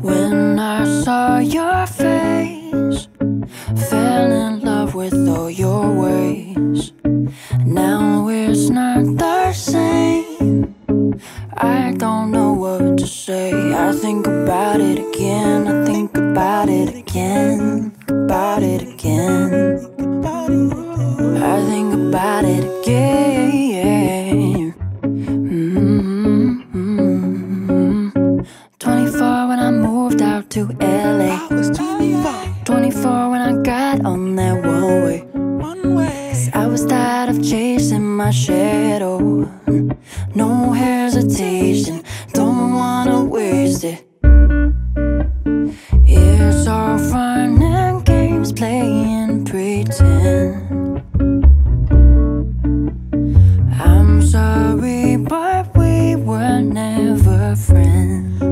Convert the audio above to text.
When I saw your face, fell in love with all your ways. Now it's not the same. I don't know what to say. I think about it again. I think about it again. About it again. I think about it again. 24 when I moved out to LA. I was 24. 24 when I got on that one way. 'Cause I was tired of chasing my shadow. No hesitation, don't wanna waste it. It's all fun and games, playing pretend. I'm sorry, but we were never friends.